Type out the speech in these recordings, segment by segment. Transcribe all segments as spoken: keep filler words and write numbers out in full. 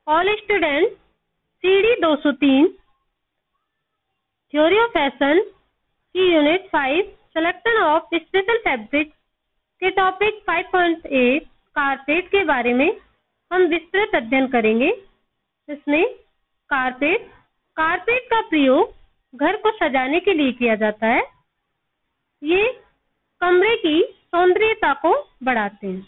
All student C D दो सौ तीन थ्योरी ऑफ फैशन की unit five selection of special fabric के topic five point eight carpet के बारे में हम विस्तृत अध्ययन करेंगे। इसमें कारपेट कारपेट का प्रयोग घर को सजाने के लिए किया जाता है। ये कमरे की सौंदर्यता को बढ़ाते हैं।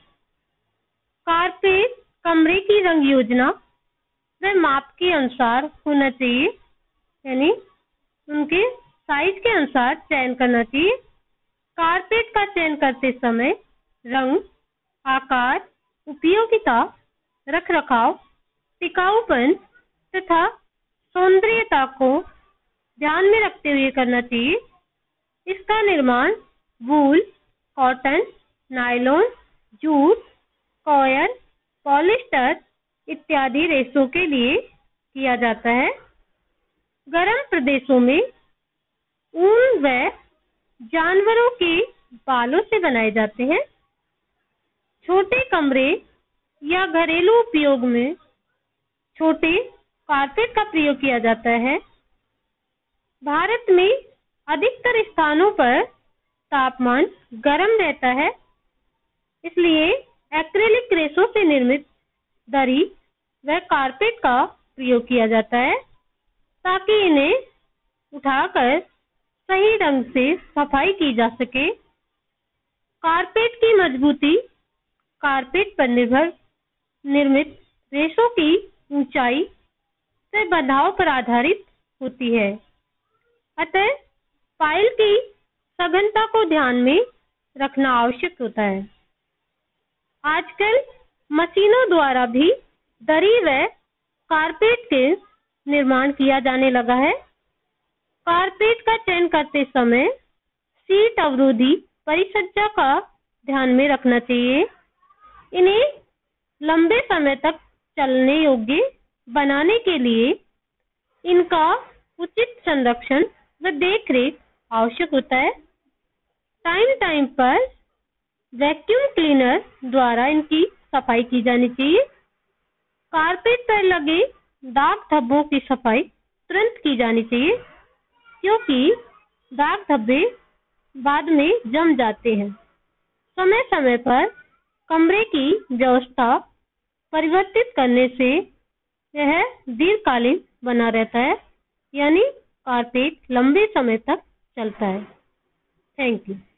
कारपेट कमरे की रंग योजना व माप के अनुसार होना चाहिए, यानी उनके साइज के अनुसार चयन करना चाहिए। कारपेट का चयन करते समय रंग, आकार, उपयोगिता, रखरखाव, टिकाऊपन तथा सौंदर्यता को ध्यान में रखते हुए करना चाहिए। इसका निर्माण wool, cotton, nylon, jute, coir, polyester इत्यादि रेशों के लिए किया जाता है। गर्म प्रदेशों में ऊन व जानवरों के बालों से बनाए जाते हैं। छोटे कमरे या घरेलू उपयोग में छोटे कारपेट का प्रयोग किया जाता है। भारत में अधिकतर स्थानों पर तापमान गर्म रहता है, इसलिए एक्रेलिक रेशों से निर्मित दरी व कारपेट का प्रयोग किया जाता है ताकि इन्हें उठाकर सही ढंग से सफाई की जा सके। कारपेट की मजबूती कारपेट पर निर्भर निर्मित रेशों की ऊंचाई से बंधाव पर आधारित होती है। अतः पाइल की सघनता को ध्यान में रखना आवश्यक होता है। आजकल मशीनों द्वारा भी दरी व कारपेट के निर्माण किया जाने लगा है। कारपेट का चयन करते समय सीट अवरोधी परिसज्जा का ध्यान में रखना चाहिए। इन्हें लंबे समय तक चलने योग्य बनाने के लिए इनका उचित संरक्षण व देखरेख आवश्यक होता है। टाइम टाइम पर वैक्यूम क्लीनर द्वारा इनकी सफाई की जानी चाहिए। कारपेट पर लगे दाग धब्बों की सफाई तुरंत की जानी चाहिए, क्योंकि दाग धब्बे बाद में जम जाते हैं। समय समय पर कमरे की व्यवस्था परिवर्तित करने से यह दीर्घकालीन बना रहता है, यानी कारपेट लंबे समय तक चलता है। Thank you.